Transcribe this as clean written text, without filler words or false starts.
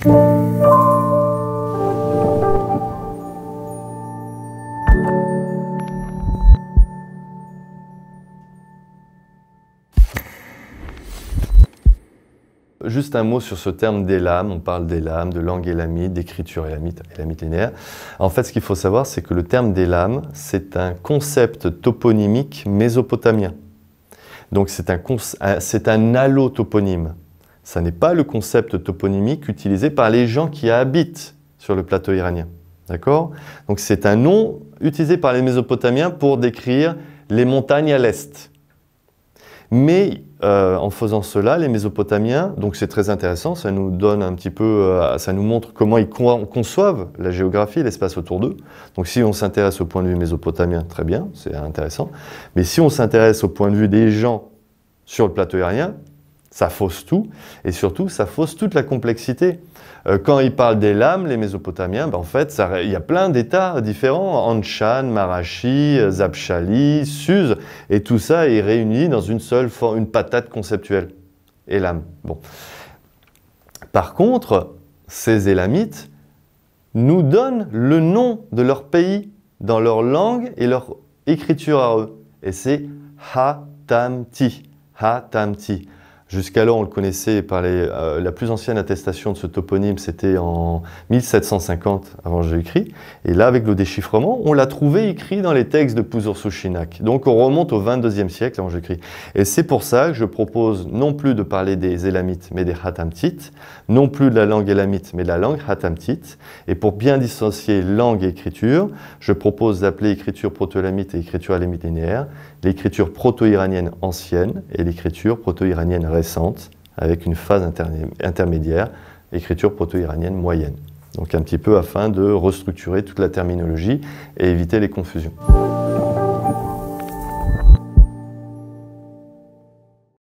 Juste un mot sur ce terme d'élam. On parle d'élam, de langue élamite, d'écriture élamite, élamite linéaire. En fait, ce qu'il faut savoir, c'est que le terme d'élam, c'est un concept toponymique mésopotamien. Donc c'est un allotoponyme. Ça n'est pas le concept toponymique utilisé par les gens qui habitent sur le plateau iranien. D'accord? Donc c'est un nom utilisé par les Mésopotamiens pour décrire les montagnes à l'est. Mais en faisant cela, les Mésopotamiens, donc c'est très intéressant, ça nous donne un petit peu, ça nous montre comment ils conçoivent la géographie, l'espace autour d'eux. Donc si on s'intéresse au point de vue mésopotamien, très bien, c'est intéressant. Mais si on s'intéresse au point de vue des gens sur le plateau iranien, ça fausse tout, et surtout, ça fausse toute la complexité. Quand ils parlent des lames, les Mésopotamiens, ben en fait, il y a plein d'états différents, Anshan, Marashi, Zabshali, Suse, et tout ça est réuni dans une seule forme, une patate conceptuelle, Élam. Bon. Par contre, ces Élamites nous donnent le nom de leur pays dans leur langue et leur écriture à eux, et c'est Hatamti. Hatamti. Jusqu'alors, on le connaissait par la plus ancienne attestation de ce toponyme, c'était en 1750 avant Jésus-Christ. Et là, avec le déchiffrement, on l'a trouvé écrit dans les textes de Puzur-Sushinak. Donc, on remonte au 22e siècle avant Jésus-Christ. Et c'est pour ça que je propose non plus de parler des Élamites, mais des Hatamtites, non plus de la langue élamite, mais de la langue Hatamtite. Et pour bien dissocier langue et écriture, je propose d'appeler écriture proto-élamite et écriture élamite linéaire l'écriture proto-iranienne ancienne et l'écriture proto-iranienne récente, avec une phase intermédiaire, écriture proto-iranienne moyenne. Donc un petit peu afin de restructurer toute la terminologie et éviter les confusions.